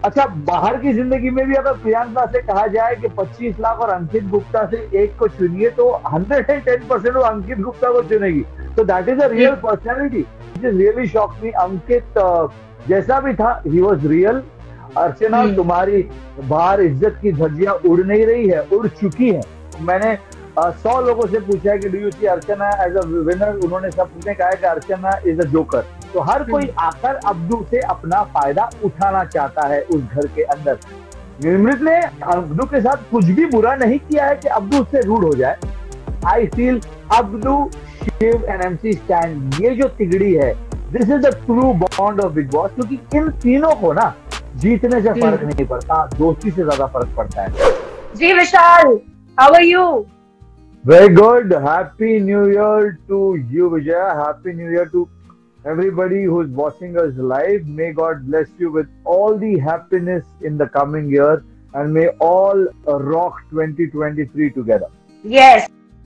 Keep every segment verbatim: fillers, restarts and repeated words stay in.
अच्छा, बाहर की जिंदगी में भी अगर प्रियंका से कहा जाए कि पच्चीस लाख और अंकित गुप्ता से एक को चुनिए, तो हंड्रेड एंड टेन परसेंट वो अंकित गुप्ता को चुनेगी। तो that is a real personality which is really shock me. Ankit uh, जैसा भी था, ही वॉज रियल। अर्चना, तुम्हारी बाहर इज्जत की धज्जियां उड़ नहीं रही है, उड़ चुकी है। मैंने सौ लोगों से पूछा है कि do you see Archana as a winner, उन्होंने सबने कहा है कि अर्चना इज अ जोकर। तो हर कोई आकर अब्दू से अपना फायदा उठाना चाहता है उस घर के अंदर। निमृत ने अब्दू के साथ कुछ भी बुरा नहीं किया है कि अब्दू उससे रूड हो जाए। I feel Abdu, Shiv and MC stand, ये जो तिगड़ी है, this is the true bond of big boss. क्योंकि इन तीनों को ना जीतने से फर्क नहीं पड़ता, दोस्ती से ज्यादा फर्क पड़ता है। जी Vishal, how are you? Very good. Happy New Year to you, Vijaya. Happy New Year to everybody who's watching us live. May God bless you with all the happiness in the coming year, and may all rock twenty twenty-three together. Yes.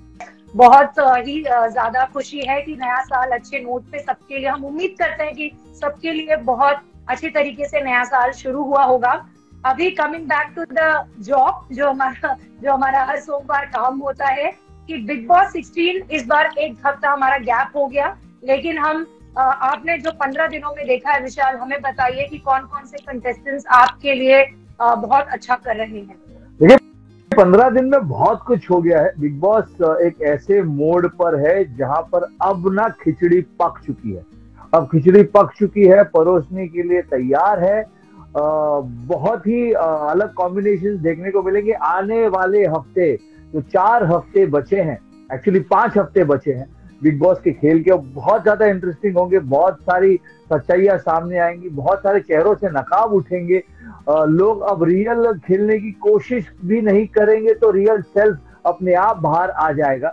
बहुत ही ज्यादा खुशी है कि नया साल अच्छे note पे सबके लिए, हम उम्मीद करते हैं कि सबके लिए बहुत अच्छे तरीके से नया साल शुरू हुआ होगा। अभी coming back to the job, जो हमारा जो हमारा हर सोमवार काम होता है कि बिग बॉस सिक्सटीन इस बार एक हफ्ता हमारा गैप हो गया, लेकिन हम आपने जो पंद्रह दिनों में देखा है, विशाल हमें बताइए कि कौन कौन से कंटेस्टेंट्स आपके लिए बहुत अच्छा कर रहे हैं। देखिए, पंद्रह दिन में बहुत कुछ हो गया है। बिग बॉस एक ऐसे मोड पर है जहां पर अब ना खिचड़ी पक चुकी है। अब खिचड़ी पक चुकी है, परोसने के लिए तैयार है। आ, बहुत ही आ, अलग कॉम्बिनेशन देखने को मिलेंगे आने वाले हफ्ते। तो चार हफ्ते बचे हैं, एक्चुअली पांच हफ्ते बचे हैं बिग बॉस के खेल के। बहुत ज्यादा इंटरेस्टिंग होंगे, बहुत सारी सच्चाइयां सामने आएंगी, बहुत सारे चेहरों से नकाब उठेंगे। आ, लोग अब रियल खेलने की कोशिश भी नहीं करेंगे, तो रियल सेल्फ अपने आप बाहर आ जाएगा।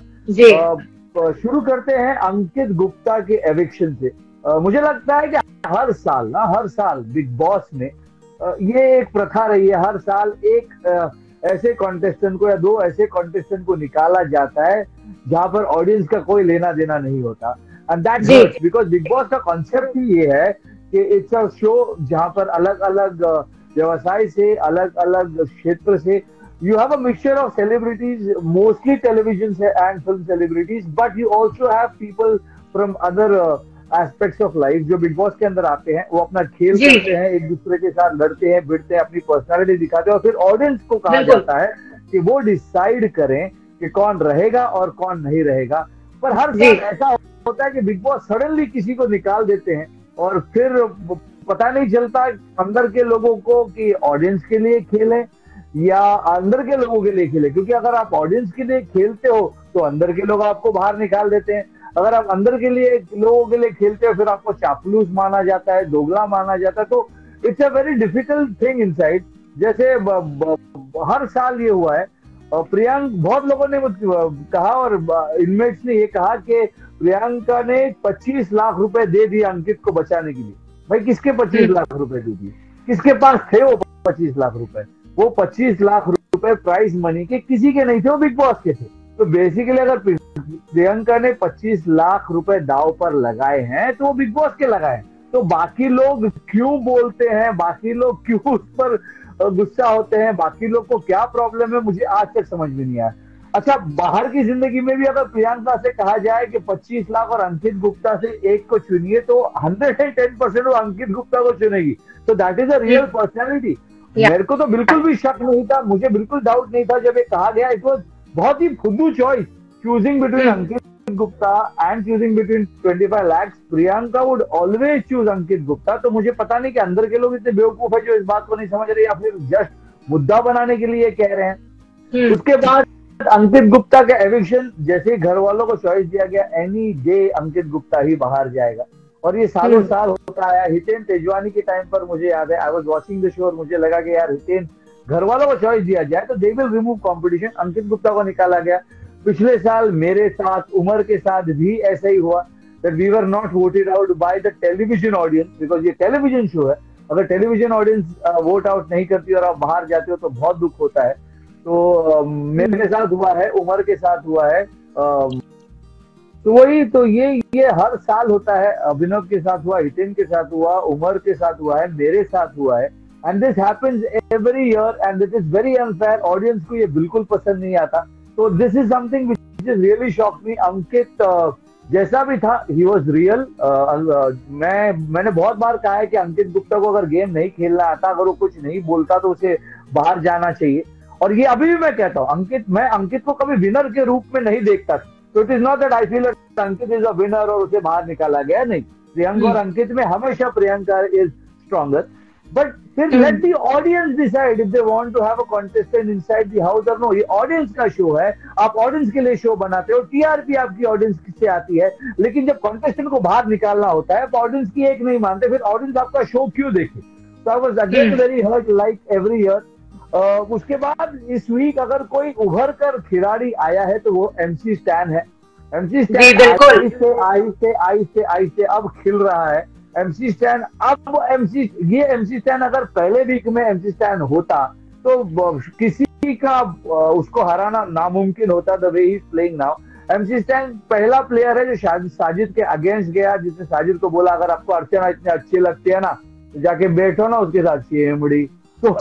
शुरू करते हैं अंकित गुप्ता के एविक्शन से। आ, मुझे लगता है कि हर साल ना हर साल बिग बॉस में आ, ये एक प्रथा रही है, हर साल एक आ, ऐसे कॉन्टेस्टेंट को या दो ऐसे कॉन्टेस्टेंट को निकाला जाता है जहां पर ऑडियंस का कोई लेना देना नहीं होता। And that hurts, because Bigg Boss का कॉन्सेप्ट ही ये है कि इट्स अ शो जहां पर अलग अलग व्यवसाय से, अलग अलग क्षेत्र से, you have a mixture of celebrities, mostly television and film celebrities, but you also have people from other uh, aspects of life जो बिग बॉस के अंदर आते हैं। वो अपना खेल करते हैं, एक दूसरे के साथ लड़ते हैं, भिड़ते हैं, अपनी पर्सनालिटी दिखाते हैं, और फिर ऑडियंस को कहा जाता है कि वो डिसाइड करें कि कौन रहेगा और कौन नहीं रहेगा। पर हर साल ऐसा होता है कि बिग बॉस सडनली किसी को निकाल देते हैं और फिर पता नहीं चलता अंदर के लोगों को कि ऑडियंस के लिए खेलें या अंदर के लोगों के लिए खेले। क्योंकि अगर आप ऑडियंस के लिए खेलते हो तो अंदर के लोग आपको बाहर निकाल देते हैं। अगर आप अंदर के लिए लोगों के लिए खेलते हो फिर आपको चापलूस माना जाता है, दोगला माना जाता है। तो it's a very difficult thing inside. जैसे ब, ब, ब, हर साल ये हुआ है। प्रियंक, बहुत लोगों ने कहा और इनमेट्स ने ये कहा कि प्रियंका ने पच्चीस लाख रुपए दे दिए अंकित को बचाने के लिए। भाई, किसके पच्चीस लाख रुपए दे दिए? किसके पास थे वो पच्चीस लाख रुपए? वो पच्चीस लाख रुपए प्राइज मनी के किसी के नहीं थे, वो बिग बॉस के थे। तो बेसिकली अगर प्रियंका ने पच्चीस लाख रुपए दाव पर लगाए हैं तो वो बिग बॉस के लगाए हैं। तो बाकी लोग क्यों बोलते हैं, बाकी लोग क्यों उस पर गुस्सा होते हैं, बाकी लोग को क्या प्रॉब्लम है, मुझे आज तक समझ में नहीं आया। अच्छा, बाहर की जिंदगी में भी अगर प्रियंका से कहा जाए कि पच्चीस लाख और अंकित गुप्ता से एक को चुनिए, तो हंड्रेड एंड टेन परसेंट वो अंकित गुप्ता को चुनेगी। तो that is a real personality. मेरे को तो बिल्कुल भी शक नहीं था, मुझे बिल्कुल डाउट नहीं था जब ये कहा गया। इट वाज बहुत ही फुद्दू choice, choosing between Ankit Gupta and choosing between पच्चीस lakh. Priyanka would always choose Ankit Gupta. तो मुझे पता नहीं कि अंदर के लोग इतने बेवकूफ है जो इस बात को नहीं समझ रहे या फिर जस्ट मुद्दा बनाने के लिए कह रहे हैं। उसके बाद अंकित गुप्ता का एविक्शन, जैसे घर वालों को चॉइस दिया गया, एनी डे अंकित गुप्ता ही बाहर जाएगा। और ये सालों साल होता आया। हितेन तेजवानी के टाइम पर मुझे याद है, I was watching the show और मुझे लगा कि यार हितेन, घर वालों को चॉइस दिया जाए तो they will remove competition. Ankit Gupta को निकाला गया। पिछले साल मेरे साथ, उमर के साथ भी ऐसा ही हुआ, that we were not voted out by the television audience, because ये टेलीविजन शो है। अगर टेलीविजन ऑडियंस वोट आउट नहीं करती और आप बाहर जाते हो तो बहुत दुख होता है। तो मेरे साथ हुआ है, उमर के साथ हुआ है। तो वही तो ये ये हर साल होता है। अभिनव के साथ हुआ, हितेन के साथ हुआ, उमर के साथ हुआ है, मेरे साथ हुआ है। And this happens every year and it is very unfair, audience को ये बिल्कुल पसंद नहीं आता। तो this is something which is really shock me. Ankit uh, जैसा भी था ही वॉज रियल। मैं मैंने बहुत बार कहा है कि अंकित गुप्ता को अगर गेम नहीं खेलना आता, अगर वो कुछ नहीं बोलता तो उसे बाहर जाना चाहिए। और ये अभी भी मैं कहता हूँ, अंकित मैं अंकित को कभी विनर के रूप में नहीं देखता। तो it is not that I feel Ankit is a winner और उसे बाहर निकाला गया, नहीं। प्रियंका और अंकित में हमेशा प्रियंका इज स्ट्रॉन्गर। बट फिर let the audience decide if they want to have a contestant inside the house और नो। ये ऑडियंस का शो है, आप ऑडियंस के लिए शो बनाते हो, टीआरपी आपकी ऑडियंस से आती है। लेकिन जब कॉन्टेस्टेंट को बाहर निकालना होता है तो ऑडियंस की एक नहीं मानते, फिर ऑडियंस आपका शो क्यों देखे? तो I was again very hurt like every year. उसके बाद इस वीक अगर कोई उभर कर खिलाड़ी आया है तो वो एमसी स्टैन है। एमसी स्टैन आहिस्ते आहिस्ते आहिस्ते आहिस्ते अब खिल रहा है। एमसी स्टैन अब एमसी ये एमसी स्टैन अगर पहले वीक में एमसी स्टैन होता तो किसी का उसको हराना नामुमकिन होता, the way he is playing now. MC Stan पहला प्लेयर है जो साजिद के अगेंस्ट गया, जिसने साजिद को बोला अगर आपको अर्चना इतनी अच्छी लगती है ना तो जाके बैठो ना उसके साथ चेमड़ी। तो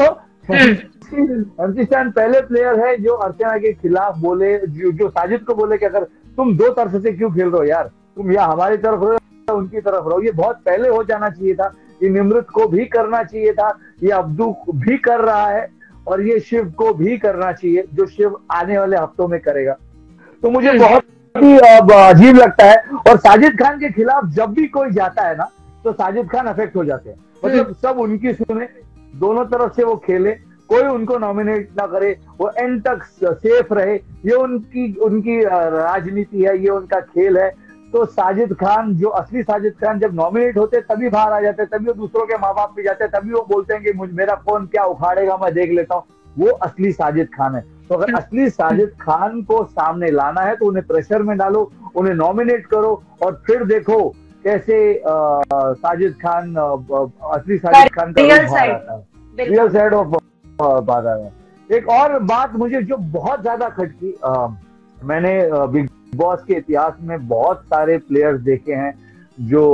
एमसी स्टैन पहले प्लेयर है जो अर्चना के खिलाफ बोले, जो, जो साजिद को बोले कि अगर तुम दो तरफ से क्यों खेल रहे हो यार, तुम या हमारी तरफ रहो उनकी तरफ रहो। ये बहुत पहले हो जाना चाहिए था, ये निमृत को भी करना चाहिए था, ये अब्दू भी कर रहा है और ये शिव को भी करना चाहिए, जो शिव आने वाले हफ्तों में करेगा। तो मुझे बहुत ही अजीब लगता है। और साजिद खान के खिलाफ जब भी कोई जाता है ना तो साजिद खान अफेक्ट हो जाते हैं, मतलब सब उनकी सुने, दोनों तरफ से वो खेले, कोई उनको नॉमिनेट ना करे, वो एंड तक सेफ रहे। ये उनकी उनकी राजनीति है, ये उनका खेल है। तो साजिद खान, जो असली साजिद खान जब नॉमिनेट होते तभी बाहर आ जाते, तभी वो दूसरों के माँ बाप पे जाते, तभी वो बोलते हैं कि मुझ मेरा कौन क्या उखाड़ेगा मैं देख लेता हूँ। वो असली साजिद खान है। तो अगर असली साजिद खान को सामने लाना है तो उन्हें प्रेशर में डालो, उन्हें नॉमिनेट करो और फिर देखो कैसे साजिद खान असली साजिद खान का रियल साइड ऑफ बात आ रहा है। एक और बात मुझे जो बहुत ज्यादा खटकी, मैंने बिग बॉस के इतिहास में बहुत सारे प्लेयर्स देखे हैं जो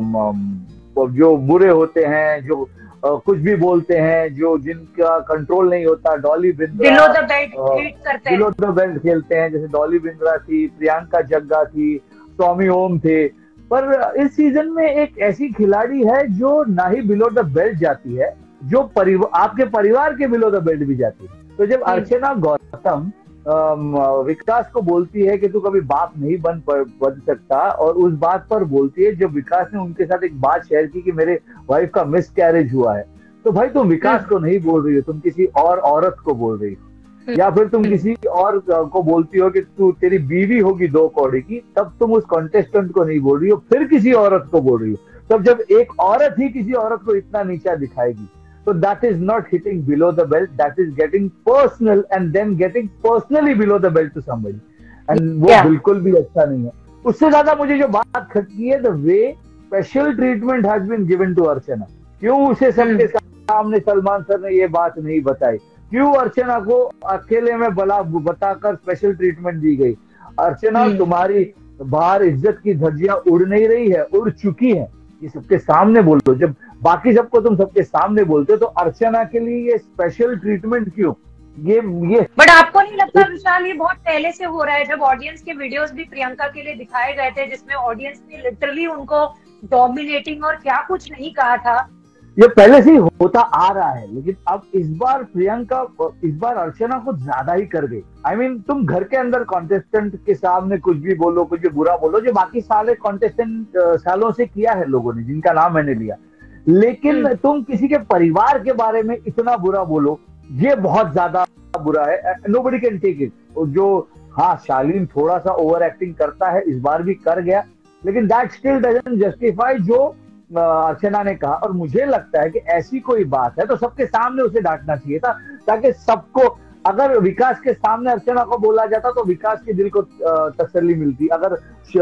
जो बुरे होते हैं, जो कुछ भी बोलते हैं, जो जिनका कंट्रोल नहीं होता। Dolly Bindra below the belt करते हैं, बिलो द बेल्ट खेलते हैं, जैसे डॉली बिंद्रा थी, प्रियंका जग्गा थी, टॉमी ओम थे। पर इस सीजन में एक ऐसी खिलाड़ी है जो ना ही बिलो द बेल्ट जाती है, जो परिवार आपके परिवार के बिलो द बेल्ट भी जाती है। तो जब अर्चना गौतम विकास को बोलती है कि तू कभी बाप नहीं बन बन सकता, और उस बात पर बोलती है जब विकास ने उनके साथ एक बात शेयर की कि मेरे वाइफ का मिस कैरेज हुआ है, तो भाई तुम विकास को नहीं बोल रही हो, तुम किसी और औरत को बोल रही हो। या फिर तुम किसी और को बोलती हो कि तू तेरी बीवी होगी दो कौड़ी की, तब तुम उस कॉन्टेस्टेंट को नहीं बोल रही हो, फिर किसी औरत को बोल रही हो। तब जब एक औरत ही किसी औरत को इतना नीचा दिखाएगी, so that is not hitting below the belt, that is getting personal and then getting personally below the belt to somebody, and वो yeah. बिल्कुल भी अच्छा नहीं है। उससे ज्यादा मुझे जो बात खटकी है, the way special treatment has been given to अर्चना। क्यों उसे सबके सामने सलमान सर ने ये बात नहीं बताई? क्यों अर्चना को अकेले में बला बताकर स्पेशल ट्रीटमेंट दी गई? अर्चना तुम्हारी बाहर इज्जत की धज्जियां उड़ नहीं रही है, उड़ चुकी है। ये सबके सामने बोल दो, जब बाकी सबको तुम सबके सामने बोलते हो तो अर्चना के लिए ये स्पेशल ट्रीटमेंट क्यों? ये ये बट आपको नहीं लगता विशाल, ये बहुत पहले से हो रहा है? जब ऑडियंस के वीडियोस भी प्रियंका के लिए दिखाए गए थे जिसमें ऑडियंस ने लिटरली उनको डोमिनेटिंग और क्या कुछ नहीं कहा था, ये पहले से ही होता आ रहा है। लेकिन अब इस बार प्रियंका, इस बार अर्चना कुछ ज्यादा ही कर गई। आई I मीन mean, तुम घर के अंदर कॉन्टेस्टेंट के सामने कुछ भी बोलो, कुछ भी बुरा बोलो, जो बाकी सारे कॉन्टेस्टेंट सालों से किया है लोगों ने, जिनका नाम मैंने लिया, लेकिन तुम किसी के परिवार के बारे में इतना बुरा बोलो, ये बहुत ज्यादा बुरा है। Nobody can take it. जो हाँ, शालीन थोड़ा सा ओवर एक्टिंग करता है, इस बार भी कर गया, लेकिन दैट स्टिल डजंट जस्टिफाई जो अर्चना ने कहा। और मुझे लगता है कि ऐसी कोई बात है तो सबके सामने उसे डांटना चाहिए था, ताकि सबको, अगर विकास के सामने अर्चना को बोला जाता तो विकास के दिल को तसल्ली मिलती। अगर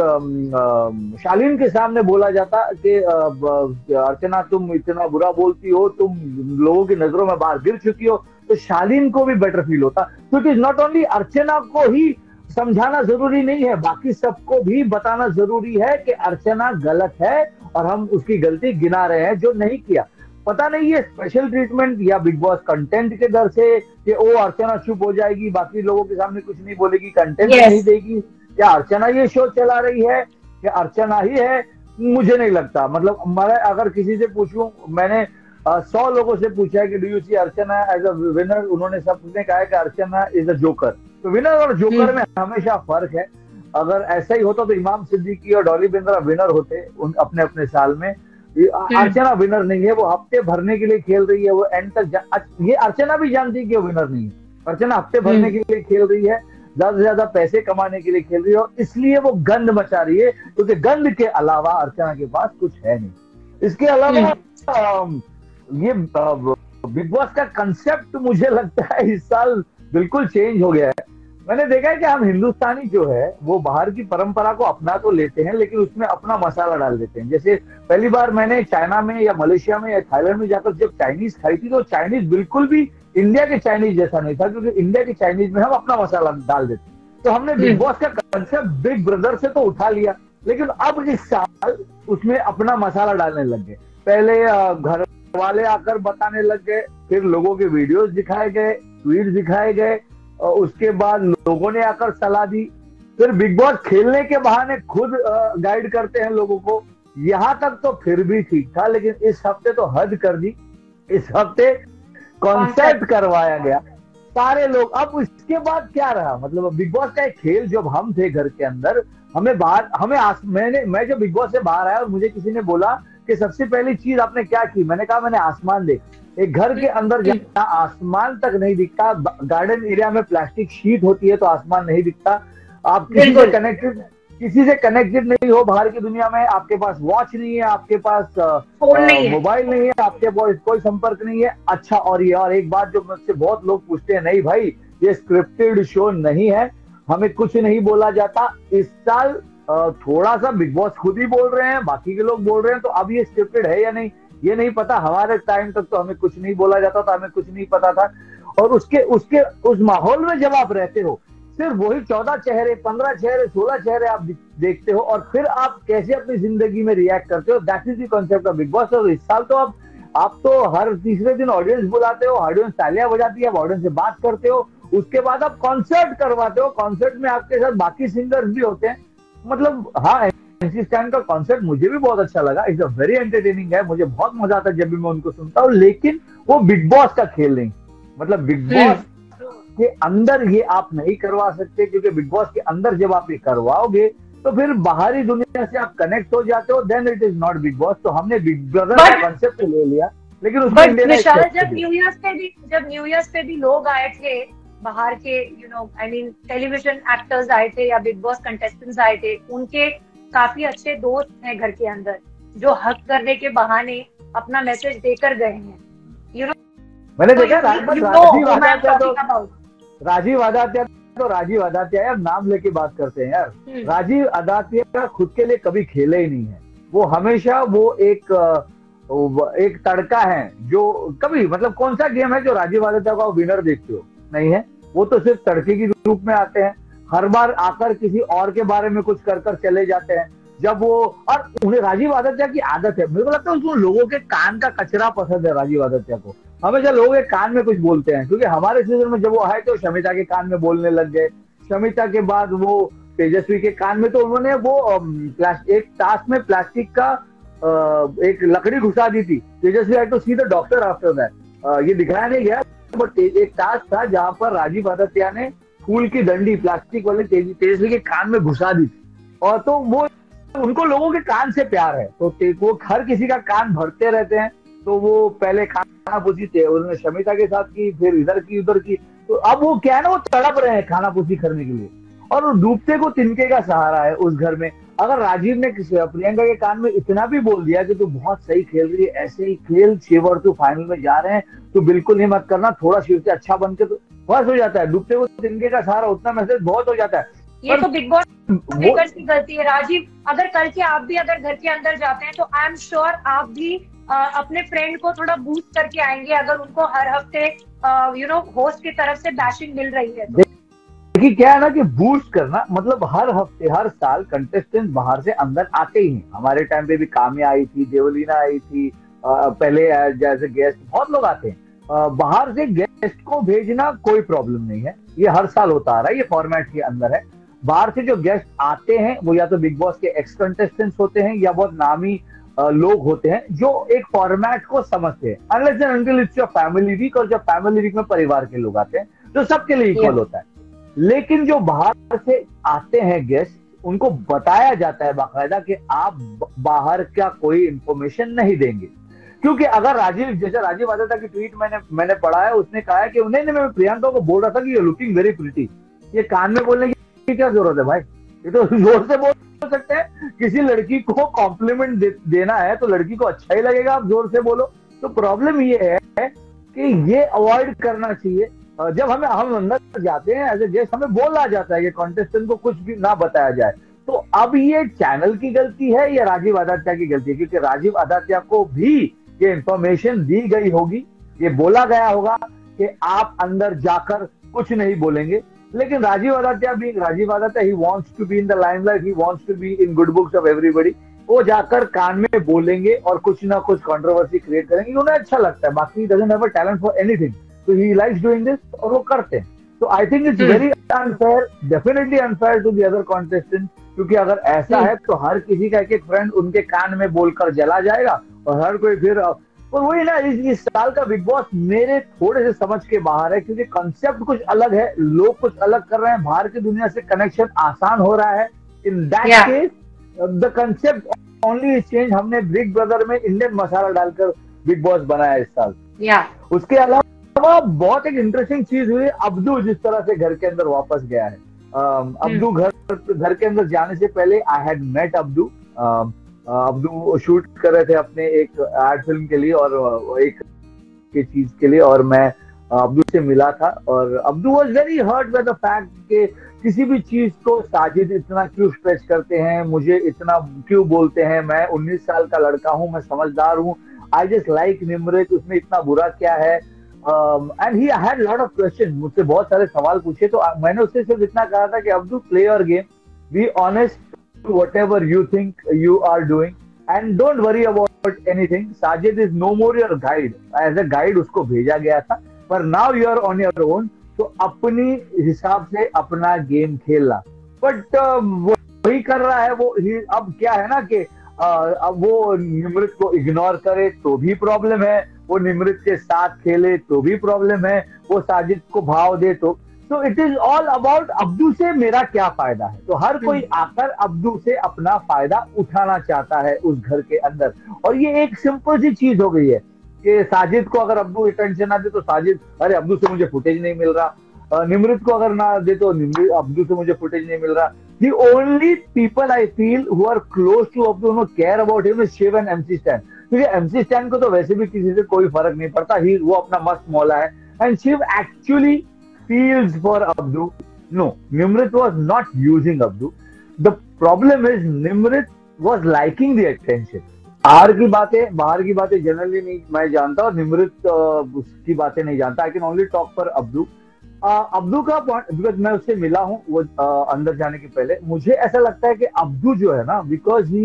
शालीन के सामने बोला जाता कि अर्चना तुम इतना बुरा बोलती हो, तुम लोगों की नजरों में बाहर गिर चुकी हो, तो शालीन को भी बेटर फील होता। क्योंकि नॉट ओनली अर्चना को ही समझाना जरूरी नहीं है, बाकी सबको भी बताना जरूरी है कि अर्चना गलत है और हम उसकी गलती गिना रहे हैं जो नहीं किया। पता नहीं ये स्पेशल ट्रीटमेंट या बिग बॉस कंटेंट के डर से कि ओ अर्चना चुप हो जाएगी, बाकी लोगों के सामने कुछ नहीं बोलेगी, कंटेंट yes. नहीं देगी, या अर्चना ये शो चला रही है, या अर्चना ही है, मुझे नहीं लगता। मतलब मैं अगर किसी से पूछूं, मैंने सौ लोगों से पूछा है कि do you see Archana as a winner, उन्होंने सबने कहा है कि अर्चना इज अ जोकर। तो विनर और जोकर में हमेशा फर्क है। अगर ऐसा ही होता तो इमाम सिद्दीकी और डॉली बिंद्रा विनर होते उन अपने अपने साल में। अर्चना विनर नहीं है, वो हफ्ते भरने के लिए खेल रही है, वो एंड तक। ये अर्चना भी जानती है कि वो विनर नहीं है। अर्चना हफ्ते भरने के लिए खेल रही है, ज्यादा से ज्यादा पैसे कमाने के लिए खेल रही है, और इसलिए वो गंद मचा रही है, क्योंकि गंद के अलावा अर्चना के पास कुछ है नहीं। इसके अलावा ये बिग बॉस का कंसेप्ट मुझे लगता है इस साल बिल्कुल चेंज हो गया है। मैंने देखा है कि हम हिंदुस्तानी जो है वो बाहर की परंपरा को अपना तो लेते हैं, लेकिन उसमें अपना मसाला डाल देते हैं। जैसे पहली बार मैंने चाइना में या मलेशिया में या थाईलैंड में जाकर जब चाइनीज खाई थी, तो चाइनीज बिल्कुल भी इंडिया के चाइनीज जैसा नहीं था, क्योंकि इंडिया के चाइनीज में हम अपना मसाला डाल देते। तो हमने बिग बॉस का कंसेप्ट बिग ब्रदर से तो उठा लिया, लेकिन अब इस साल उसमें अपना मसाला डालने लग गए। पहले घर वाले आकर बताने लग गए, फिर लोगों के वीडियोस दिखाए गए, ट्वीट दिखाए गए, और उसके बाद लोगों ने आकर सलाह दी, फिर बिग बॉस खेलने के बहाने खुद गाइड करते हैं लोगों को। यहाँ तक तो फिर भी ठीक था, लेकिन इस हफ्ते तो हद कर दी। इस हफ्ते कॉन्सर्ट करवाया गया सारे लोग। अब इसके बाद क्या रहा? मतलब बिग बॉस का एक खेल, जब हम थे घर के अंदर, हमें बाहर हमें आस, मैंने मैं जब बिग बॉस से बाहर आया और मुझे किसी ने बोला कि सबसे पहली चीज आपने क्या की, मैंने कहा मैंने आसमान देखा। एक घर के अंदर जहाँ आसमान तक नहीं दिखता, गार्डन एरिया में प्लास्टिक शीट होती है तो आसमान नहीं दिखता। आप किसी से कनेक्टेड किसी से कनेक्टेड नहीं हो बाहर की दुनिया में, आपके पास वॉच नहीं है, आपके पास मोबाइल नहीं है, आपके पास कोई संपर्क नहीं है। अच्छा, और ये और एक बात जो मुझसे बहुत लोग पूछते हैं, नहीं भाई ये स्क्रिप्टेड शो नहीं है, हमें कुछ नहीं बोला जाता। इस साल थोड़ा सा बिग बॉस खुद ही बोल रहे हैं, बाकी के लोग बोल रहे हैं, तो अब ये स्क्रिप्टेड है या नहीं ये नहीं पता। हमारे टाइम तक तो हमें कुछ नहीं बोला जाता था, हमें कुछ नहीं पता था। और उसके उसके उस माहौल में जब आप रहते हो, सिर्फ वही चौदह चेहरे, पंद्रह चेहरे, सोलह चेहरे आप देखते हो, और फिर आप कैसे अपनी जिंदगी में रिएक्ट करते हो, that is the concept of big Boss. और इस साल तो अब आप तो हर तीसरे दिन ऑडियंस बुलाते हो, ऑडियंस तालियां बजाती है, आप ऑडियंस से बात करते हो, उसके बाद आप कॉन्सर्ट करवाते हो। कॉन्सर्ट में आपके साथ बाकी सिंगर्स भी होते हैं। मतलब हाँ, एमसी स्टैन का कॉन्सर्ट मुझे भी बहुत अच्छा लगा, इट्स अ वेरी एंटरटेनिंग है, मुझे बहुत मजा आता है जब भी मैं उनको सुनता हूँ। लेकिन वो बिग बॉस का खेल नहीं, मतलब बिग बॉस के अंदर ये आप नहीं करवा सकते, क्योंकि बिग बॉस के अंदर जब आप ये करवाओगे तो फिर बाहरी दुनिया से आप कनेक्ट हो जाते हो, then it is not Bigg boss. तो हमने बिग ब्रदर का कॉन्सेप्ट ले लिया, लेकिन उसमें जब न्यू ईयर पे भी जब न्यू ईयर पे भी लोग आए थे बाहर के, you know I mean television actors आए थे या बिग बॉस कंटेस्टेंट्स आए थे, उनके काफी अच्छे दोस्त हैं घर के अंदर जो हक करने के बहाने अपना मैसेज देकर गए हैं। यू नो मैंने देखा राजीव आदात्य तो राजीव आदात्य तो राजीव आदात्य यार नाम लेके बात करते हैं यार। राजीव आदात्य का खुद के लिए कभी खेले ही नहीं है, वो हमेशा वो एक एक तड़का है जो कभी, मतलब कौन सा गेम है जो राजीव आदात्य का विनर देखते हो? नहीं है, वो तो सिर्फ तड़के के रूप में आते हैं, हर बार आकर किसी और के बारे में कुछ कर कर चले जाते हैं। जब वो, और उन्हें राजीव आदित्य की आदत है, मेरे को लगता है उसको लोगों के कान का कचरा पसंद है। राजीव आदित्य को हमेशा लोगों के कान में कुछ बोलते हैं, क्योंकि हमारे सीजन में जब वो आए तो शमिता के कान में बोलने लग गए, शमिता के बाद वो तेजस्वी के कान में, तो उन्होंने वो एक टास्क में प्लास्टिक का एक लकड़ी घुसा दी थी। Tejasswi I to see the doctor after that, ये दिखाया नहीं गया, बट एक टास्क था जहां पर राजीव आदित्य ने फूल की डंडी प्लास्टिक वाले तेजस्वी के कान में घुसा दी थी। और तो वो उनको लोगों के कान से प्यार है, तो वो हर किसी का कान भरते रहते हैं। तो वो पहले खाना पूछी थे, उन्होंने शमिता के साथ की, फिर इधर की उधर की। तो अब वो क्या है ना, वो तड़प रहे हैं खाना पूछी करने के लिए, और वो डूबते को तिनके का सहारा है उस घर में। अगर राजीव ने प्रियंका के कान में इतना भी बोल दिया कि तू बहुत सही खेल रही है, ऐसे ही खेल, शिवर तू फाइनल में जा रहे हैं, तो बिल्कुल नहीं मत करना, थोड़ा शिव से अच्छा बन के, तो बस हो जाता है। डूबते को तिनके का सहारा, उतना मैसेज बहुत हो जाता है। ये तो बिग बॉस मेकर्स की गलती है राजीव। अगर कल के आप भी अगर घर के अंदर जाते हैं तो आई एम श्योर आप भी आ, अपने फ्रेंड को थोड़ा बूस्ट करके आएंगे, अगर उनको हर हफ्ते यू नो होस्ट की तरफ से बैशिंग मिल रही है। देखिए क्या है ना कि बूस्ट करना मतलब हर हफ्ते हर साल कंटेस्टेंट बाहर से अंदर आते ही हैं। हमारे टाइम पे भी काम्या आई थी, देवलीना आई थी, पहले जैसे गेस्ट बहुत लोग आते हैं, बाहर से गेस्ट को भेजना कोई प्रॉब्लम नहीं है, ये हर साल होता आ रहा है, ये फॉर्मेट के अंदर है। बाहर से जो गेस्ट आते हैं वो या तो बिग बॉस के एक्स कंटेस्टेंट्स होते हैं या बहुत नामी लोग होते हैं जो एक फॉर्मेट को समझते हैं। Unless and until it's your family week, और जब फैमिली वीक में परिवार के लोग आते हैं तो सबके लिए इक्वल होता है। लेकिन जो बाहर से आते हैं गेस्ट, उनको बताया जाता है बाकायदा कि आप बाहर का कोई इंफॉर्मेशन नहीं देंगे, क्योंकि अगर राजीव, जैसे राजीव आदित्य की ट्वीट मैंने मैंने पढ़ा है, उसने कहा है कि उन्हें मैं प्रियंका को बोल रहा था कि यू लुकिंग वेरी प्रिटी। ये कान में बोलने की क्या जरूरत है भाई, ये तो जोर से बोल सकते हैं। किसी लड़की को कॉम्प्लीमेंट दे, देना है तो लड़की को अच्छा ही लगेगा आप जोर से बोलो। तो प्रॉब्लम ये है कि ये अवॉइड करना चाहिए। जब हमें हम अंदर जाते हैं एज ए गेस्ट, हमें बोला जाता है कि कॉन्टेस्टेंट को कुछ भी ना बताया जाए। तो अब ये चैनल की गलती है या राजीव आदित्य की गलती है? क्योंकि राजीव आदित्य को भी ये इंफॉर्मेशन दी गई होगी, ये बोला गया होगा कि आप अंदर जाकर कुछ नहीं बोलेंगे। लेकिन राजीव आदित्य भी Rajiv Aditya he wants to be in the limelight, he wants to be in good books of everybody. वो जाकर कान में बोलेंगे और कुछ ना कुछ कंट्रोवर्सी क्रिएट करेंगे, उन्हें अच्छा लगता है। बाकी doesn't have a talent for anything, so he likes doing this और वो करते हैं। So I think it's very unfair, definitely unfair to the other contestants, क्योंकि अगर ऐसा है तो हर किसी का एक एक फ्रेंड उनके कान में बोलकर जला जाएगा और हर कोई फिर। और वही ना, इस, इस साल का बिग बॉस मेरे थोड़े से समझ के बाहर है, क्योंकि कंसेप्ट कुछ अलग है, लोग कुछ अलग कर रहे हैं, बाहर की दुनिया से कनेक्शन आसान हो रहा है। In that case the concept only change. हमने बिग ब्रदर में इंडियन मसाला डालकर बिग बॉस बनाया इस साल। yeah. उसके अलावा बहुत एक इंटरेस्टिंग चीज हुई, अब्दू जिस तरह से घर के अंदर वापस गया है। अब्दू घर घर के अंदर जाने से पहले I had met Abdu. Abdu shoot कर रहे थे अपने एक एड फिल्म के लिए और एक की चीज के लिए, और मैं अब्दू से मिला था। और Abdu was very hurt by the fact कि किसी भी चीज को साजिद इतना क्यों स्ट्रेच करते हैं, मुझे इतना क्यों बोलते हैं, मैं उन्नीस साल का लड़का हूँ, मैं समझदार हूँ, आई जस्ट लाइक निमृत, उसमें इतना बुरा क्या है। And he had lot of question, मुझसे बहुत सारे सवाल पूछे। तो मैंने उससे सिर्फ इतना कहा था कि Abdu, play your game, be honest to whatever you think you are doing and don't worry about anything. Sajid is no more your guide, as a guide उसको भेजा गया था, पर now you are on your own, तो अपनी हिसाब से अपना गेम खेलना। बट वो वही कर रहा है वो। अब क्या है ना कि अब वो निमृत को इग्नोर करे तो भी प्रॉब्लम है, वो निमृत के साथ खेले तो भी प्रॉब्लम है, वो साजिद को भाव दे तो। So it is all about Abdu से मेरा क्या फायदा है। तो हर कोई आकर अब्दू से अपना फायदा उठाना चाहता है उस घर के अंदर। और ये एक सिंपल सी चीज हो गई है कि साजिद को अगर अब्दू अटेंशन ना दे तो साजिद, अरे अब्दू से मुझे फुटेज नहीं मिल रहा। निमृत को अगर ना दे तो अब्दू से मुझे फुटेज नहीं मिल रहा। The only people I feel who are close to Abdu, who care about him, is Shiv and M C Stan. क्योंकि M C Stan को तो वैसे भी किसी से कोई फर्क नहीं पड़ता, ही वो अपना मस्त मौला है। And Shiv actually feels for Abdu. No, Nimrit was not using Abdu. The problem is Nimrit was liking the attention. बाहर की बातें बाहर की बातें जनरली नहीं मैं जानता, और निमृत उसकी बातें नहीं जानता। I can only talk for Abdu. Abdu का पॉइंट, बिकॉज मैं उससे मिला हूँ वो uh, अंदर जाने के पहले, मुझे ऐसा लगता है कि अब्दू जो है ना, because he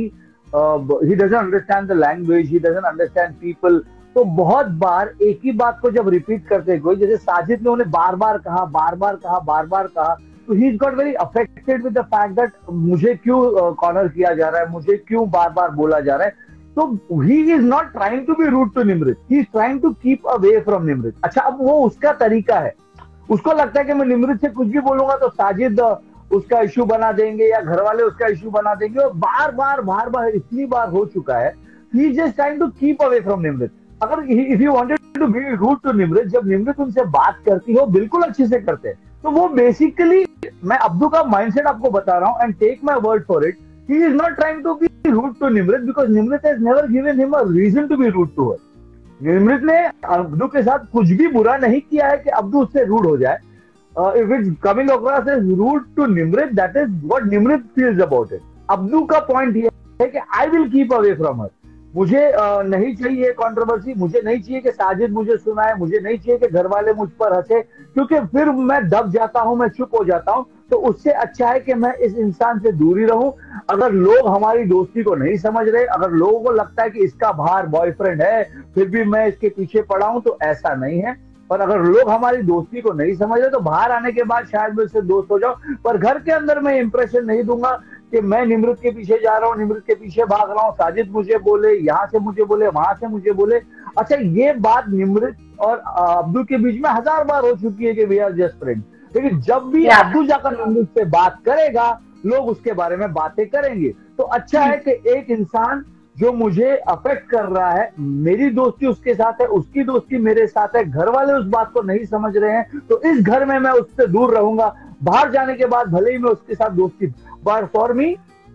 he doesn't understand the language, he doesn't understand people. तो बहुत बार एक ही बात को जब रिपीट करते कोई, जैसे साजिद ने उन्हें बार बार कहा बार बार कहा बार बार कहा, तो he is got very affected with the fact that मुझे क्यों कॉर्नर uh, किया जा रहा है, मुझे क्यों बार बार बोला जा रहा है। तो he is not trying to be rude to Nimrit, he is trying to keep away from Nimrit. अच्छा, अब वो उसका तरीका है, उसको लगता है कि मैं निमृत से कुछ भी बोलूंगा तो साजिद उसका इश्यू बना देंगे या घर वाले उसका इश्यू बना देंगे, और बार बार बार बार इतनी बार हो चुका है। He is just trying to keep away from Nimrit. अगर if you wanted to be rude to Nimrit, जब निमृत उनसे बात करती हो बिल्कुल अच्छे से करते हैं, तो वो बेसिकली, मैं अब्दू का माइंडसेट आपको बता रहा हूँ, and take my word for it, he is not trying to be rude to Nimrit because Nimrit has never given him a reason to be rude to her. Nimrit ने अब्दू के साथ कुछ भी बुरा नहीं किया है कि अब्दू उससे रूड हो जाए। Uh, if it's coming across as rude to Nimrit, that is what Nimrit feels about it. Abdu का point ये है कि I will keep away from her. मुझे नहीं चाहिए कंट्रोवर्सी, मुझे नहीं चाहिए कि साजिद मुझे सुनाए, मुझे नहीं चाहिए कि घर वाले मुझ पर हंसे, क्योंकि फिर मैं दब जाता हूं, मैं चुप हो जाता हूं। तो उससे अच्छा है कि मैं इस इंसान से दूरी रहूं। अगर लोग हमारी दोस्ती को नहीं समझ रहे, अगर लोगों को लगता है कि इसका बाहर बॉयफ्रेंड है फिर भी मैं इसके पीछे पड़ा हूं, तो ऐसा नहीं है। पर अगर लोग हमारी दोस्ती को नहीं समझ रहे तो बाहर आने के बाद शायद मैं इससे दोस्त हो जाऊं, पर घर के अंदर मैं इंप्रेशन नहीं दूंगा कि मैं निमृत के पीछे जा रहा हूँ, निमृत के पीछे भाग रहा हूँ, साजिद मुझे बोले, यहाँ से मुझे बोले, वहां से मुझे बोले। अच्छा, ये बात निमृत और अब्दू के बीच में हजार बार हो चुकी है कि वी आर जस्ट फ्रेंड, लेकिन जब भी अब्दू जाकर निमृत से बात करेगा लोग उसके बारे में बातें करेंगे। तो अच्छा है कि एक इंसान जो मुझे अफेक्ट कर रहा है, मेरी दोस्ती उसके साथ है, उसकी दोस्ती मेरे साथ है, घर वाले उस बात को नहीं समझ रहे हैं, तो इस घर में मैं उससे दूर रहूंगा। बाहर जाने के बाद भले ही मैं उसके साथ दोस्ती, पर for me,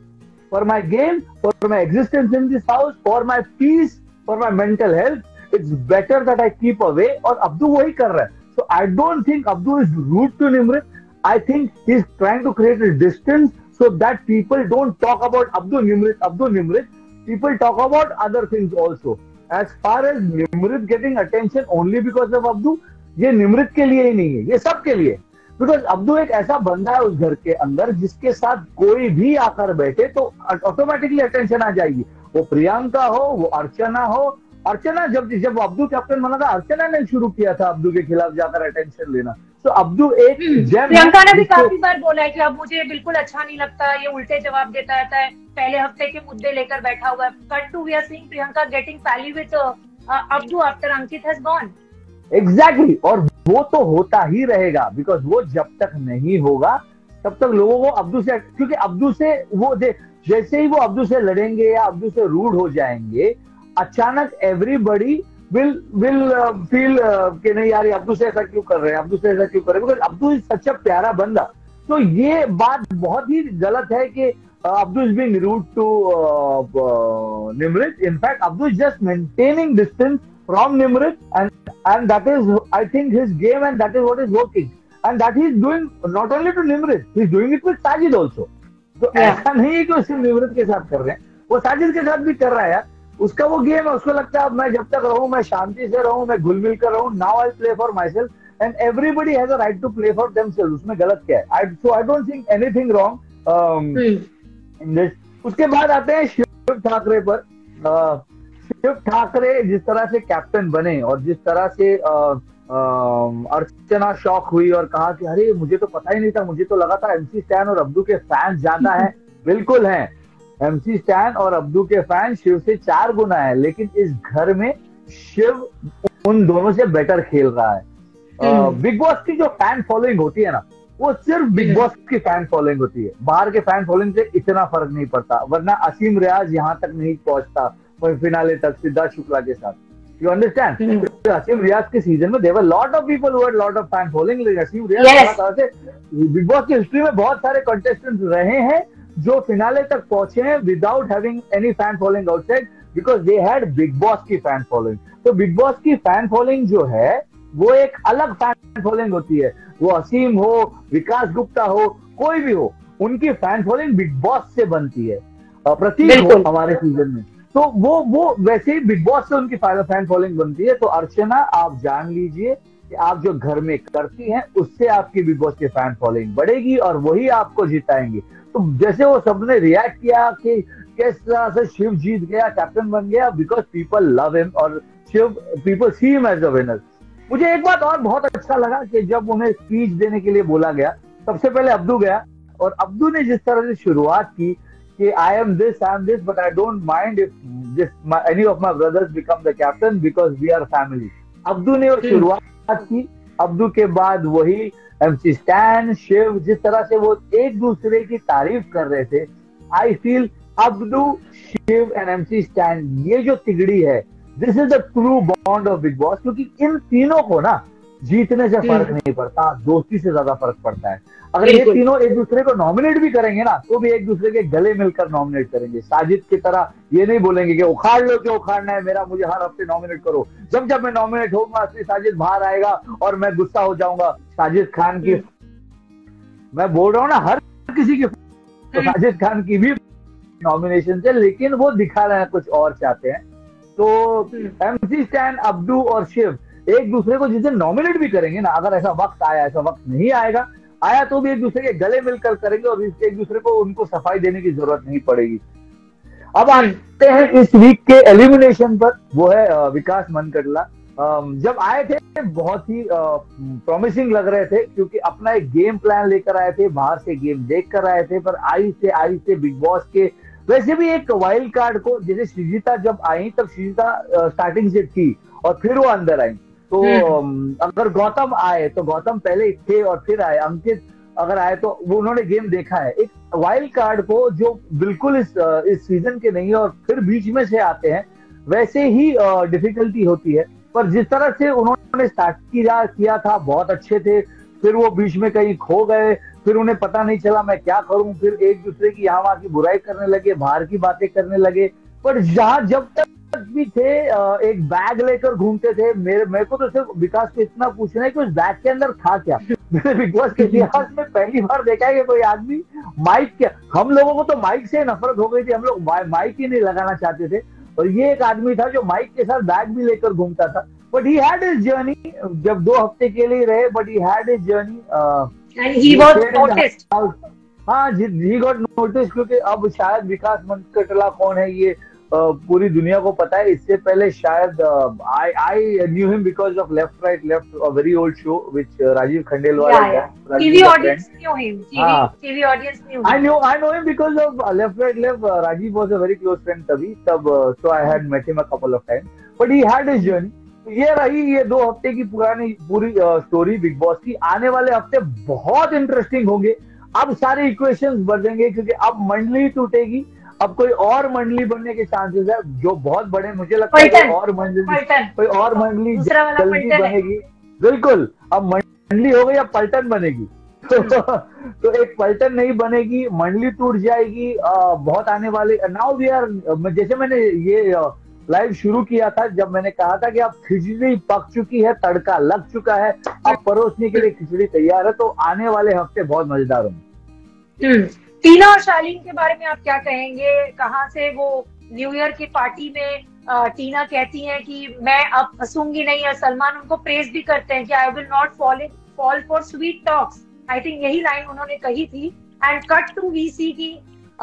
for my game, for my existence in this house, for my peace, for my mental health, it's better that I keep away. और अब्दू वही कर रहा है। So I don't think Abdu is rude to Nimrit. I think he's trying to create a distance so that people don't talk about Abdul Nimrit, Abdul Nimrit. People talk about other things also. As far as Nimrit getting attention only because of Abdul, ये निमृत के लिए ही नहीं है, ये सबके लिए। Because Abdu एक ऐसा बंदा है उस घर के अंदर जिसके साथ कोई भी आकर बैठे तो ऑटोमेटिकली अटेंशन आ जाएगी। वो प्रियंका हो, वो अर्चना हो। अर्चना जब जब अब्दू कैप्टन बना था, अर्चना ने शुरू किया था अब्दू के खिलाफ जाकर अटेंशन लेना। तो अब्दू एक प्रियंका ने भी काफी बार बोला है कि अब मुझे बिल्कुल अच्छा नहीं लगता, ये उल्टे जवाब देता रहता है, पहले हफ्ते के मुद्दे लेकर बैठा हुआ है। Cut to we are seeing Priyanka getting pally with Abdu after Ankit has gone. Exactly, और वो तो होता ही रहेगा, बिकॉज वो जब तक नहीं होगा तब तक लोगों को अब्दू से, क्योंकि अब्दू से वो दे, जैसे ही वो अब्दू से लड़ेंगे या अब्दू से रूड हो जाएंगे, अचानक एवरीबडी विल विल फील कि नहीं यार अब्दू से ऐसा क्यों कर रहे हैं, अब्दू से ऐसा क्यों कर रहे हैं, because Abdu is such a प्यारा बंदा। तो ये बात बहुत ही गलत है कि Abdu is being rude to Nimrit. In fact Abdu is just maintaining distance from Nimrit, and and that is I think his game, and that is what is working, and that he is doing not only to Nimrit, he is doing it with Sajid also. तो yeah. ऐसा नहीं है कि वो सिर्फ निमृत के साथ कर रहे हैं, वो साजिद के साथ भी कर रहा है यार। उसका वो गेम है, उसको लगता है अब मैं जब तक रहूं, मैं शांति से रहूं, मैं घुल मिल कर रहूं, now I play for myself and everybody has a right to play for themselves. उसमें गलत क्या है? I so I don't think anything wrong in this. उसके बाद आते हैं शिव ठाकरे पर। uh, शिव ठाकरे जिस तरह से कैप्टन बने और जिस तरह से आ, आ, अर्चना शॉक हुई और कहा कि अरे मुझे तो पता ही नहीं था, मुझे तो लगा था एमसी स्टैन और अब्दू के फैंस ज्यादा हैं। बिल्कुल हैं, एमसी स्टैन और अब्दू के फैंस शिव से चार गुना है, लेकिन इस घर में शिव उन दोनों से बेटर खेल रहा है। बिग बॉस की जो फैन फॉलोइंग होती है ना, वो सिर्फ बिग बॉस की फैन फॉलोइंग होती है, बाहर के फैन फॉलोइंग से इतना फर्क नहीं पड़ता। वरना असीम रियाज यहाँ तक नहीं पहुंचता फिनाले तक सिद्धार्थ शुक्ला के साथ। You understand? असीम रियाज के सीजन में there were lot of people who had lot of fan following. Asim Riyaz Bigg Boss की हिस्ट्री में बहुत सारे कंटेस्टेंट्स रहे हैं जो फिनाले तक पहुंचे हैं without having any fan following outside, because they had Bigg Boss की फैन फॉलोइंग। तो बिग बॉस की फैन फॉलोइंग जो है वो एक अलग फैन फॉलोइंग होती है। वो असीम हो, विकास गुप्ता हो, कोई भी हो, उनकी फैन फॉलोइंग बिग बॉस से बनती है। प्रतीक हो हमारे सीजन में, तो वो वो वैसे ही बिग बॉस से उनकी फैन फॉलोइंग बनती है। तो अर्चना, आप जान लीजिए कि आप जो घर में करती हैं उससे आपकी बिग बॉस की फैन फॉलोइंग बढ़ेगी और वही आपको जिताएंगे। तो जैसे वो सबने रिएक्ट किया कि किस तरह से शिव जीत गया, कैप्टन बन गया, बिकॉज पीपल लव हिम और Shiv people see him as a winner. मुझे एक बात और बहुत अच्छा लगा कि जब उन्हें स्पीच देने के लिए बोला गया, सबसे पहले अब्दू गया और अब्दू ने जिस तरह से शुरुआत की कि I am this, I am this, but I don't mind if this my, any of my brothers become the captain because we are family. Abdu ने वो शुरुआत की। अब्दू के बाद वही एमसी स्टैन, शिव, जिस तरह से वो एक दूसरे की तारीफ कर रहे थे, I feel Abdu, Shiv and MC stand, ये जो तिगड़ी है, this is the true bond of big boss. क्योंकि इन तीनों को ना जीतने से फर्क नहीं पड़ता, दोस्ती से ज्यादा फर्क पड़ता है। अगर ये तीनों एक दूसरे को नॉमिनेट भी करेंगे ना, तो भी एक दूसरे के गले मिलकर नॉमिनेट करेंगे। साजिद की तरह ये नहीं बोलेंगे कि उखाड़ लो, क्यों उखाड़ना है मेरा, मुझे हर हफ्ते नॉमिनेट करो। जब जब मैं नॉमिनेट होऊंगा असली साजिद बाहर आएगा और मैं गुस्सा हो जाऊंगा। साजिद खान की मैं बोल रहा हूँ ना, हर किसी की, तो साजिद खान की भी नॉमिनेशन है, लेकिन वो दिखा रहे हैं कुछ और चाहते हैं। तो एमसी स्टैन, अब्दू और शिव एक दूसरे को जिसे नॉमिनेट भी करेंगे ना, अगर ऐसा वक्त आया, ऐसा वक्त नहीं आएगा, आया तो भी एक दूसरे के गले मिलकर करेंगे और एक दूसरे को उनको सफाई देने की जरूरत नहीं पड़ेगी। अब आते हैं इस वीक के एलिमिनेशन पर, वो है विकास मनकटला। जब आए थे बहुत ही प्रॉमिसिंग लग रहे थे, क्योंकि अपना एक गेम प्लान लेकर आए थे, बाहर से गेम देख कर आए थे, पर आई से आई से बिग बॉस के वैसे भी एक वाइल्ड कार्ड को, जैसे सृजिता जब आई तब सृजिता स्टार्टिंग से थी और फिर वो अंदर आई, तो अगर गौतम आए तो गौतम पहले थे और फिर आए, अंकित अगर आए तो वो उन्होंने गेम देखा है। एक वाइल्ड कार्ड को जो बिल्कुल इस इस सीजन के नहीं है और फिर बीच में से आते हैं, वैसे ही डिफिकल्टी होती है। पर जिस तरह से उन्होंने स्टार्ट किया किया था बहुत अच्छे थे, फिर वो बीच में कहीं खो गए, फिर उन्हें पता नहीं चला मैं क्या करूं, फिर एक दूसरे की यहाँ वहां की बुराई करने लगे, बाहर की बातें करने लगे। पर जहां जब तक भी थे एक बैग लेकर घूमते थे, मेरे मेरे को तो सिर्फ विकास को इतना पूछना है कि उस बैग के अंदर था क्या। मैंने बिग बॉस के इतिहास में पहली बार देखा है कि कोई आदमी माइक क्या, हम लोगों को तो माइक से नफरत हो गई थी, हम लोग माइक ही नहीं लगाना चाहते थे, और ये एक आदमी था जो माइक के साथ बैग भी लेकर घूमता था। But he had his journey, जब दो हफ्ते के लिए रहे, but he had his journey and he was noticed. हाँ, ही गॉट नोटिस, क्योंकि अब शायद विकास मनकटला कौन है ये Uh, पूरी दुनिया को पता है। इससे पहले शायद I I knew him because of left right left, a very old show which Rajiv Khandelwal है। TV audience knew him, TV TV audience knew him. I knew I know him because of left right left. Rajiv was a very close friend तभी तब, so I had met him a couple of time, but he had his journey. ये रही ये दो हफ्ते की पुरानी पूरी स्टोरी बिग बॉस की। आने वाले हफ्ते बहुत इंटरेस्टिंग होंगे। अब सारे इक्वेशंस बढ़ेंगे, क्योंकि अब मंडली टूटेगी, अब कोई और मंडली बनने के चांसेस है जो बहुत बड़े, मुझे लगता है कोई और मंडली कोई और मंडली जल्दी बनेगी। बिल्कुल, अब मंडली हो गई, अब पलटन बनेगी। तो, तो एक पलटन नहीं बनेगी, मंडली टूट जाएगी। आ, बहुत आने वाले नाउ वी आर, जैसे मैंने ये लाइव शुरू किया था जब मैंने कहा था कि अब खिचड़ी पक चुकी है, तड़का लग चुका है, अब परोसने के लिए खिचड़ी तैयार है, तो आने वाले हफ्ते बहुत मजेदार होंगे। टीना और शालीन के बारे में आप क्या कहेंगे? कहाँ से वो न्यू ईयर की पार्टी में आ, टीना कहती हैं कि मैं अब हंसूंगी नहीं, और सलमान उनको प्रेज भी करते हैं कि I will not fall in fall for sweet talks. I think यही लाइन उन्होंने कही थी। And cut to we see की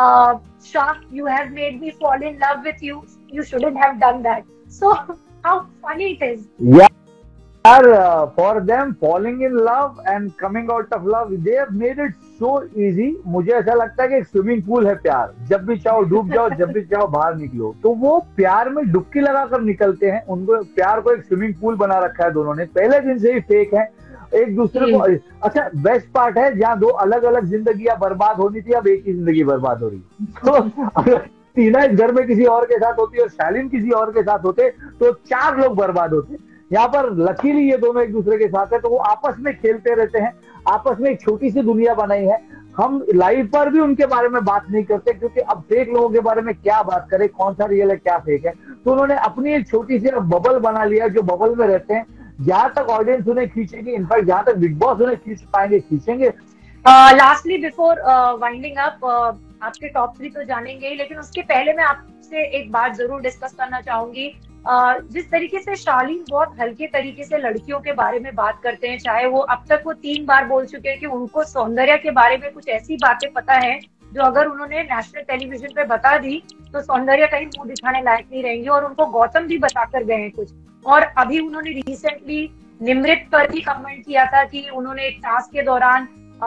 Shah, you have made me fall in love with you, you shouldn't have done that. So how funny it is. Are, uh, for them falling in love and coming out of love, they have made it so easy। मुझे ऐसा लगता है कि एक swimming pool है प्यार, जब भी चाहो डूब जाओ, जब भी चाहो बाहर निकलो। तो वो प्यार में डुबकी लगाकर निकलते हैं, उनको प्यार को एक स्विमिंग पूल बना रखा है दोनों ने, पहले दिन से ही फेक है एक दूसरे को। अच्छा, बेस्ट पार्ट है जहाँ दो अलग अलग जिंदगियां बर्बाद होनी थी, अब एक ही जिंदगी बर्बाद हो रही है। तो अगर टीना इस घर में किसी और के साथ होती और शालीन किसी और के साथ होते तो चार लोग बर्बाद होते। यहाँ पर लकीली ये दोनों एक दूसरे के साथ है, तो वो आपस में खेलते रहते हैं, आपस में एक छोटी सी दुनिया बनाई है। हम लाइव पर भी उनके बारे में बात नहीं करते, क्योंकि अब फेक लोगों के बारे में क्या बात करें, कौन सा रियल है क्या फेक है। तो उन्होंने अपनी एक छोटी सी बबल बना लिया, जो बबल में रहते हैं, जहां तक ऑडियंस उन्हें खींचेगी, इनफैक्ट जहां तक बिग बॉस उन्हें खींच पाएंगे खींचेंगे। लास्टली बिफोर वाइंडिंग अप, आपके टॉप थ्री तो जानेंगे, लेकिन उसके पहले मैं आपसे एक बात जरूर डिस्कस करना चाहूंगी। Uh, जिस तरीके से शालीन बहुत हल्के तरीके से लड़कियों के बारे में बात करते हैं, चाहे वो अब तक वो तीन बार बोल चुके हैं कि उनको सौंदर्य के बारे में कुछ ऐसी बातें पता है जो अगर उन्होंने नेशनल टेलीविजन पे बता दी तो सौंदर्य कहीं मुंह दिखाने लायक नहीं रहेंगी, और उनको गौतम भी बताकर गए हैं कुछ। और अभी उन्होंने रिसेंटली निमृत पर भी कमेंट किया था कि उन्होंने एक टास्क के दौरान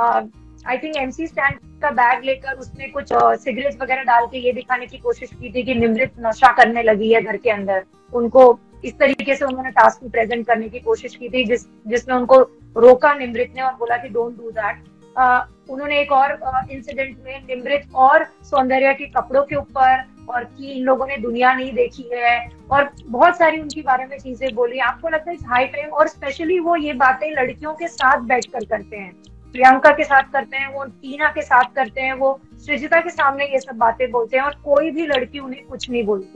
आई थिंक एमसी स्टैंड का बैग लेकर उसमें कुछ सिगरेट वगैरह डाल के ये दिखाने की कोशिश की थी कि निमृत नशा करने लगी है घर के अंदर। उनको इस तरीके से उन्होंने टास्क प्रेजेंट करने की कोशिश की थी, जिस जिसमें उनको रोका निमृत ने और बोला कि डोंट डू दैट। उन्होंने एक और इंसिडेंट में निमृत और सौंदर्य के कपड़ों के ऊपर, और कि इन लोगों ने दुनिया नहीं देखी है, और बहुत सारी उनके बारे में चीजें बोली। आपको लगता है हाई टाइम, और स्पेशली वो ये बातें लड़कियों के साथ बैठकर करते हैं, प्रियंका के साथ करते हैं, वो टीना के साथ करते हैं, वो सृजिता के सामने ये सब बातें बोलते हैं, और कोई भी लड़की उन्हें कुछ नहीं बोलती।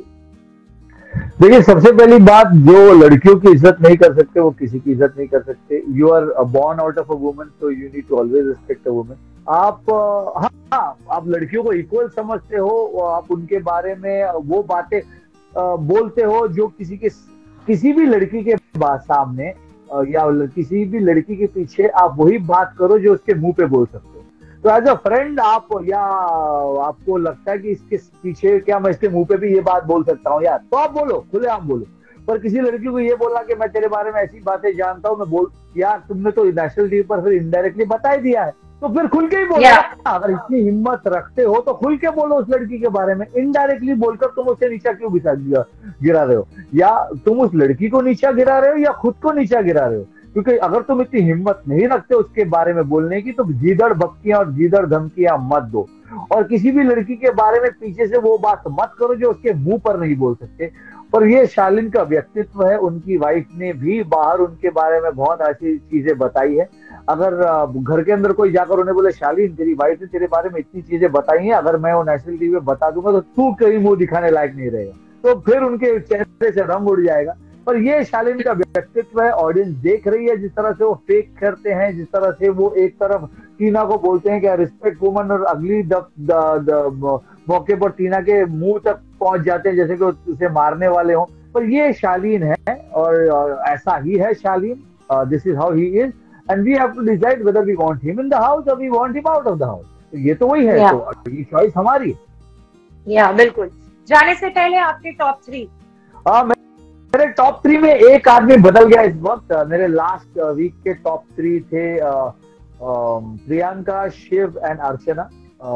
देखिए, सबसे पहली बात, जो लड़कियों की इज्जत नहीं कर सकते वो किसी की इज्जत नहीं कर सकते। You are born out of a woman, so you need to always respect a woman. आप हाँ, आप लड़कियों को इक्वल समझते हो, आप उनके बारे में वो बातें, बोलते हो जो किसी के किसी भी लड़की के बात सामने या किसी भी लड़की के पीछे आप वही बात करो जो उसके मुंह पे बोल सकते हो। तो एज अ फ्रेंड आप या आपको लगता है कि इसके पीछे क्या मैं इसके मुंह पे भी ये बात बोल सकता हूँ यार, तो आप बोलो, खुले आप बोलो। पर किसी लड़की को ये बोलना कि मैं तेरे बारे में ऐसी बातें जानता हूँ, मैं बोल यार तुमने तो नेशनल टीवी पर फिर इनडायरेक्टली बता ही दिया है, तो फिर खुल के ही बोलो। yeah. अगर इतनी हिम्मत रखते हो तो खुल के बोलो उस लड़की के बारे में। इनडायरेक्टली बोलकर तुम उससे नीचा क्यों गिरा गिरा रहे हो, या तुम उस लड़की को नीचा गिरा रहे हो या खुद को नीचा गिरा रहे हो? क्योंकि अगर तुम इतनी हिम्मत नहीं रखते उसके बारे में बोलने की तो गीदड़ बक्कियां और गीदड़ धमकियां मत दो, और किसी भी लड़की के बारे में पीछे से वो बात मत करो जो उसके मुंह पर नहीं बोल सकते। पर ये शालीन का व्यक्तित्व है, उनकी वाइफ ने भी बाहर उनके बारे में बहुत ऐसी चीजें बताई है। अगर घर के अंदर कोई जाकर उन्हें बोले शालीन तेरी वाइफ ने तेरे बारे में इतनी चीजें बताई हैं, अगर मैं वो नेशनल टीवी पे बता दूंगा तो तू कहीं मुंह दिखाने लायक नहीं रहेगा, तो फिर उनके चेहरे से रंग उड़ जाएगा। पर ये शालीन का व्यक्तित्व है, ऑडियंस देख रही है जिस तरह से वो फेक करते हैं, जिस तरह से वो एक तरफ टीना को बोलते हैं कि रिस्पेक्ट वुमन, और अगली द, द, द, मौके पर टीना के मुंह तक पहुंच जाते हैं जैसे कि उसे मारने वाले हों। पर ये शालीन है और, और ऐसा ही है Shalin, this is how he is, and we have to decide whether we want him in the house और we want him out of the house. तो ये तो वही है, yeah. तो ये चॉइस हमारी है। या yeah, बिल्कुल। जाने से पहले आपके टॉप थ्री। हाँ, मेरे टॉप थ्री में एक आदमी बदल गया इस वक्त। मेरे लास्ट वीक के टॉप थ्री थे प्रियंका, शिव एंड अर्चना।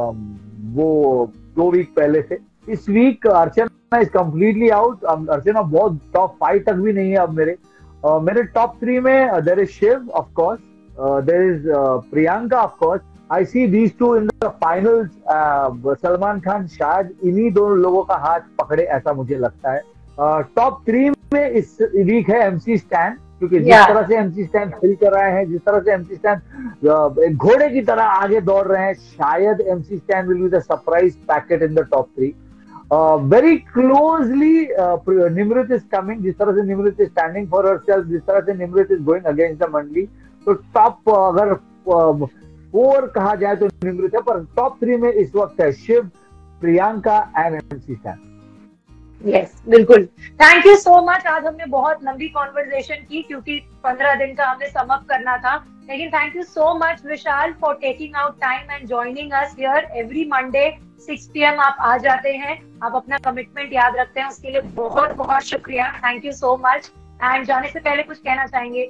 वो दो वीक पहले थे। इस week Archana is completely out. Archana बहुत टॉप फाइव तक भी नहीं है अब मेरे। uh, मेरे टॉप थ्री में there is Shiv of course, there is Priyanka of course. I see these two in the finals. Salman Khan शायद इन्हीं दोनों लोगों का हाथ पकड़े, ऐसा मुझे लगता है। टॉप uh, थ्री में इस वीक है एमसी स्टैन, क्योंकि जिस yeah. तरह से एमसी स्टैन खेल कर रहे हैं, जिस तरह से एमसी स्टैन एक घोड़े की तरह आगे दौड़ रहे हैं, शायद MC Stan will be the surprise packet in the top three. Very closely Nimrit is coming. जिस तरह से Nimrit is standing for herself, जिस तरह से Nimrit is going against the मंडली, तो टॉप uh, अगर फोर uh, कहा जाए तो निमृत है, पर टॉप थ्री में इस वक्त है Shiv, Priyanka and MC Stan. Yes yes, बिल्कुल। Thank you so much. आज हमने बहुत लंबी कॉन्वर्सेशन की क्योंकि पंद्रह दिन का हमने सम अप करना था, लेकिन thank you so much Vishal for taking out time and joining us here every Monday six P M आप आ जाते हैं, आप अपना कमिटमेंट याद रखते हैं, उसके लिए बहुत बहुत शुक्रिया। Thank you so much. And जाने से पहले कुछ कहना चाहेंगे?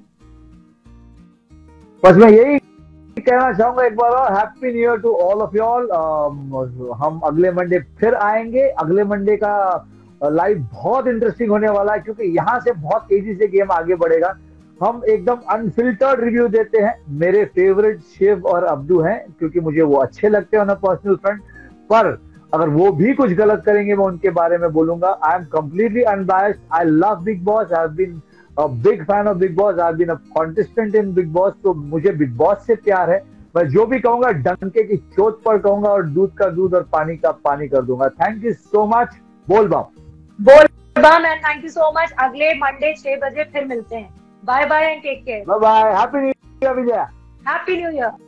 बस मैं यही कहना चाहूंगा एक बार और, happy new year to all of y'all. हम अगले मंडे फिर आएंगे। अगले मंडे का लाइव बहुत इंटरेस्टिंग होने वाला है क्योंकि यहाँ से बहुत तेजी से गेम आगे बढ़ेगा। हम एकदम अनफिल्टर्ड रिव्यू देते हैं। मेरे फेवरेट शिव और अब्दू हैं क्योंकि मुझे वो अच्छे लगते हैं ऑन अ पर्सनल फ्रंट, पर अगर वो भी कुछ गलत करेंगे मैं उनके बारे में बोलूंगा। I am completely unbiased. I love Bigg Boss. I have been a big fan of big Boss. I have been a contestant in Bigg boss. तो मुझे बिग बॉस से प्यार है। मैं जो भी कहूंगा डंके की चोट पर कहूंगा और दूध का दूध और पानी का पानी कर दूंगा। Thank you so much. बोल बम बोल बम and thank you so much. अगले मंडे छह बजे फिर मिलते हैं। Bye bye and take care. Bye bye. Happy new year Vijay. Happy new year.